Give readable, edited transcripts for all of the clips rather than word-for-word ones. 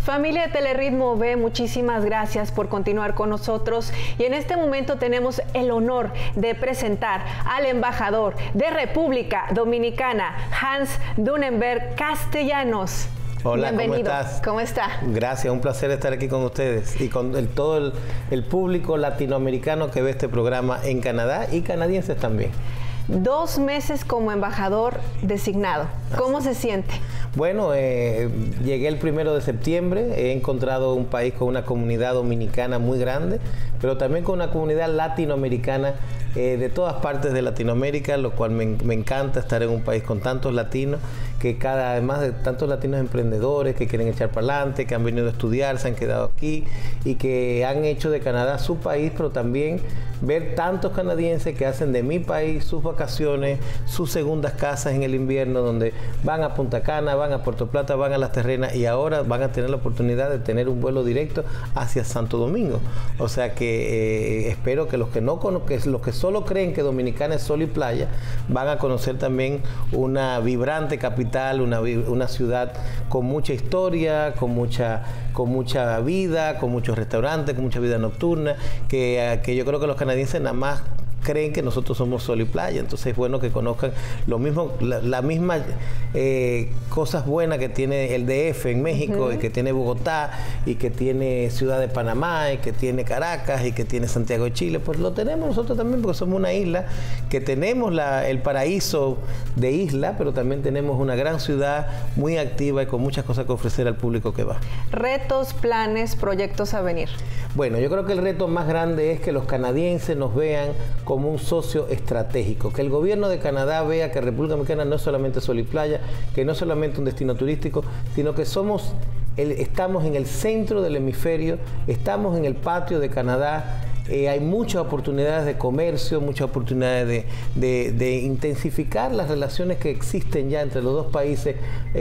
Familia de Telerritmo V, muchísimas gracias por continuar con nosotros y en este momento tenemos el honor de presentar al embajador de República Dominicana, Hans Dunnenberg Castellanos. Hola, bienvenido. ¿cómo estás? ¿Cómo está? Gracias, un placer estar aquí con ustedes y con todo el público latinoamericano que ve este programa en Canadá y canadienses también. 2 meses como embajador designado. ¿Cómo se siente? Bueno, llegué el 1 de septiembre, he encontrado un país con una comunidad dominicana muy grande, pero también con una comunidad latinoamericana de todas partes de Latinoamérica, lo cual me encanta estar en un país con tantos latinos, que además de tantos latinos emprendedores que quieren echar para adelante, que han venido a estudiar, se han quedado aquí y que han hecho de Canadá su país, pero también ver tantos canadienses que hacen de mi país sus vacaciones, sus segundas casas en el invierno, donde van a Punta Cana, van a Puerto Plata, van a Las Terrenas y ahora van a tener la oportunidad de tener un vuelo directo hacia Santo Domingo. O sea que espero que los que solo creen que Dominicana es sol y playa, van a conocer también una vibrante capital, una ciudad con mucha historia, con mucha vida, con muchos restaurantes, con mucha vida nocturna, que yo creo que los canadienses nada más creen que nosotros somos sol y playa, entonces es bueno que conozcan lo mismo, la misma cosas buenas que tiene el DF en México y que tiene Bogotá y que tiene Ciudad de Panamá y que tiene Caracas y que tiene Santiago de Chile, pues lo tenemos nosotros también porque somos una isla que tenemos el paraíso de isla, pero también tenemos una gran ciudad muy activa y con muchas cosas que ofrecer al público que va. Retos, planes, proyectos a venir. Bueno, yo creo que el reto más grande es que los canadienses nos vean como un socio estratégico, que el gobierno de Canadá vea que República Dominicana no es solamente sol y playa, que no es solamente un destino turístico, sino que estamos en el centro del hemisferio, estamos en el patio de Canadá. Hay muchas oportunidades de comercio, muchas oportunidades de intensificar las relaciones que existen ya entre los dos países,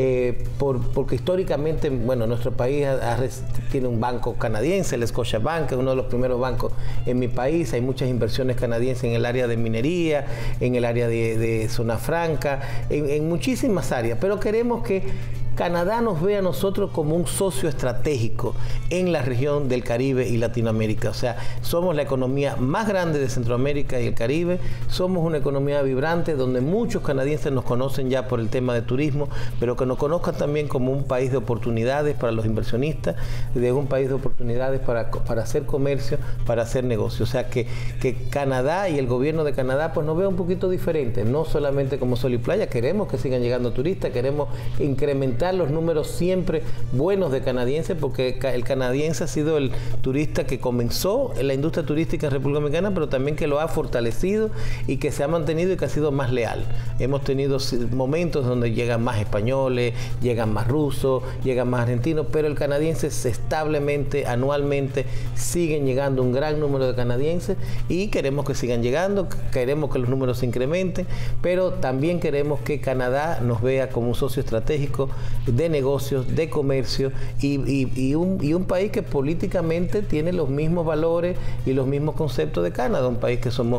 porque históricamente, bueno, nuestro país tiene un banco canadiense, el Scotiabank, que es uno de los primeros bancos en mi país. Hay muchas inversiones canadienses en el área de minería, en el área de zona franca, en muchísimas áreas, pero queremos que Canadá nos ve a nosotros como un socio estratégico en la región del Caribe y Latinoamérica. O sea, somos la economía más grande de Centroamérica y el Caribe, somos una economía vibrante donde muchos canadienses nos conocen ya por el tema de turismo, pero que nos conozcan también como un país de oportunidades para los inversionistas, de un país de oportunidades para hacer comercio, para hacer negocio. O sea, que Canadá y el gobierno de Canadá pues nos vea un poquito diferente, no solamente como sol y playa, queremos que sigan llegando turistas, queremos incrementar los números siempre buenos de canadienses, porque el canadiense ha sido el turista que comenzó en la industria turística en República Dominicana, pero también que lo ha fortalecido y que se ha mantenido y que ha sido más leal. Hemos tenido momentos donde llegan más españoles, llegan más rusos, llegan más argentinos, pero el canadiense establemente, anualmente, siguen llegando un gran número de canadienses y queremos que sigan llegando, queremos que los números se incrementen, pero también queremos que Canadá nos vea como un socio estratégico de negocios, de comercio y un país que políticamente tiene los mismos valores y los mismos conceptos de Canadá, un país que somos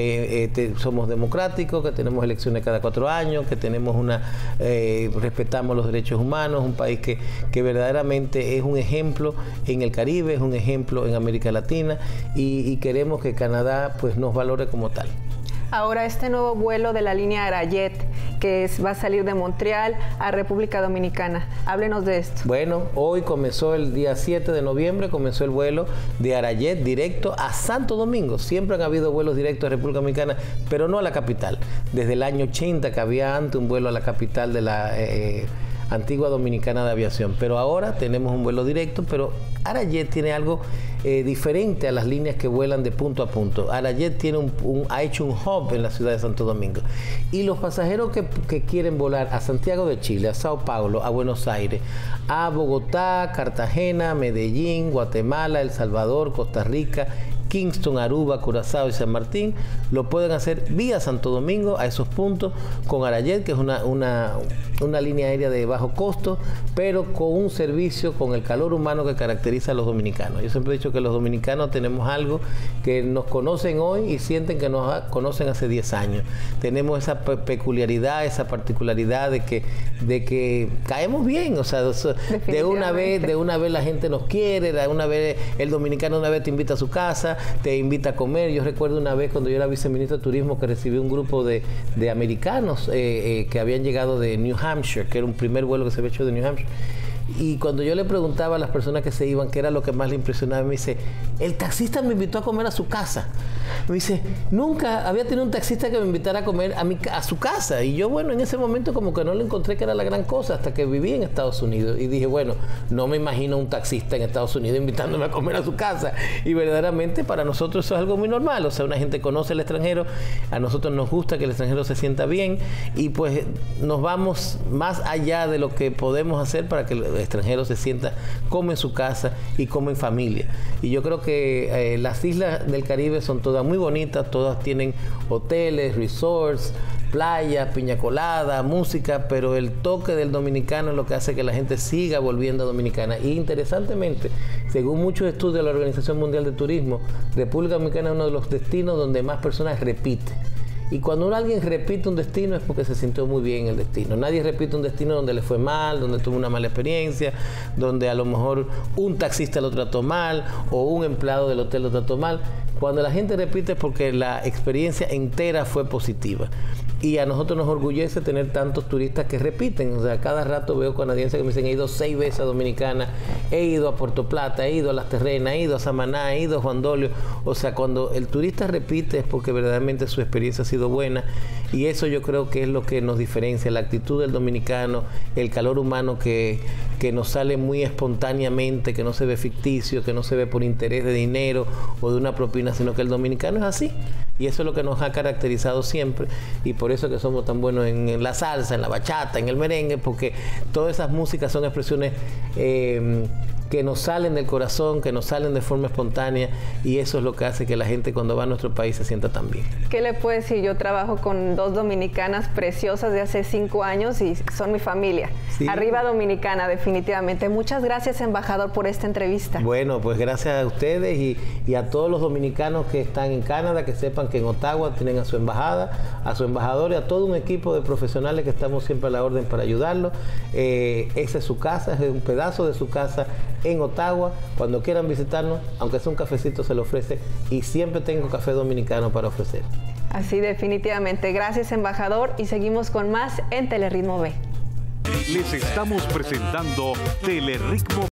democráticos, que tenemos elecciones cada 4 años, que tenemos respetamos los derechos humanos, un país que verdaderamente es un ejemplo en el Caribe, es un ejemplo en América Latina y queremos que Canadá pues nos valore como tal. Ahora este nuevo vuelo de la línea Arayet que va a salir de Montreal a República Dominicana. Háblenos de esto. Bueno, hoy comenzó el día 7 de noviembre, comenzó el vuelo de Arayet directo a Santo Domingo. Siempre han habido vuelos directos a República Dominicana, pero no a la capital. Desde el año 80 que había antes un vuelo a la capital de la Antigua Dominicana de Aviación, pero ahora tenemos un vuelo directo, pero Arayet tiene algo diferente a las líneas que vuelan de punto a punto. Arayet ha hecho un hub en la ciudad de Santo Domingo y los pasajeros que quieren volar a Santiago de Chile, a Sao Paulo, a Buenos Aires, a Bogotá, Cartagena, Medellín, Guatemala, El Salvador, Costa Rica, Kingston, Aruba, Curazao y San Martín, lo pueden hacer vía Santo Domingo a esos puntos con Arayet, que es una línea aérea de bajo costo, pero con un servicio, con el calor humano que caracteriza a los dominicanos. Yo siempre he dicho que los dominicanos tenemos algo que nos conocen hoy y sienten que nos conocen hace 10 años. Tenemos esa peculiaridad, esa particularidad de que caemos bien, o sea, de una vez la gente nos quiere, de una vez el dominicano una vez te invita a su casa, te invita a comer. Yo recuerdo una vez cuando yo era viceministro de Turismo que recibí un grupo de americanos que habían llegado de New Hampshire, que era un primer vuelo que se había hecho de New Hampshire. Y cuando yo le preguntaba a las personas que se iban qué era lo que más le impresionaba, me dice, el taxista me invitó a comer a su casa. Me dice, nunca había tenido un taxista que me invitara a comer a su casa. Y yo, bueno, en ese momento como que no le encontré que era la gran cosa hasta que viví en Estados Unidos. Y dije, bueno, no me imagino un taxista en Estados Unidos invitándome a comer a su casa. Y verdaderamente para nosotros eso es algo muy normal. O sea, una gente conoce al extranjero, a nosotros nos gusta que el extranjero se sienta bien y pues nos vamos más allá de lo que podemos hacer para que el extranjero se sienta como en su casa y como en familia. Y yo creo que las islas del Caribe son todas muy bonitas, todas tienen hoteles, resorts, playa, piña colada, música, pero el toque del dominicano es lo que hace que la gente siga volviendo a Dominicana. Y interesantemente, según muchos estudios de la Organización Mundial de Turismo, República Dominicana es uno de los destinos donde más personas repiten. Y cuando alguien repite un destino es porque se sintió muy bien en el destino. Nadie repite un destino donde le fue mal, donde tuvo una mala experiencia, donde a lo mejor un taxista lo trató mal o un empleado del hotel lo trató mal. Cuando la gente repite es porque la experiencia entera fue positiva. Y a nosotros nos orgullece tener tantos turistas que repiten. O sea, cada rato veo canadienses que me dicen, he ido 6 veces a Dominicana, he ido a Puerto Plata, he ido a Las Terrenas, he ido a Samaná, he ido a Juan Dolio. O sea, cuando el turista repite es porque verdaderamente su experiencia ha sido buena. Y eso yo creo que es lo que nos diferencia, la actitud del dominicano, el calor humano que nos sale muy espontáneamente, que no se ve ficticio, que no se ve por interés de dinero o de una propina, sino que el dominicano es así. Y eso es lo que nos ha caracterizado siempre y por eso que somos tan buenos en la salsa, en la bachata, en el merengue, porque todas esas músicas son expresiones que nos salen del corazón, que nos salen de forma espontánea y eso es lo que hace que la gente cuando va a nuestro país se sienta tan bien. ¿Qué le puedo decir? Yo trabajo con 2 dominicanas preciosas de hace 5 años y son mi familia. Sí. Arriba Dominicana, definitivamente. Muchas gracias, embajador, por esta entrevista. Bueno, pues gracias a ustedes y a todos los dominicanos que están en Canadá, que sepan que en Ottawa tienen a su embajada, a su embajador y a todo un equipo de profesionales que estamos siempre a la orden para ayudarlos. Esa es su casa, es un pedazo de su casa en Ottawa. Cuando quieran visitarnos, aunque sea un cafecito, se lo ofrece y siempre tengo café dominicano para ofrecer. Así definitivamente. Gracias, embajador, y seguimos con más en Telerritmo B. Les estamos presentando Telerritmo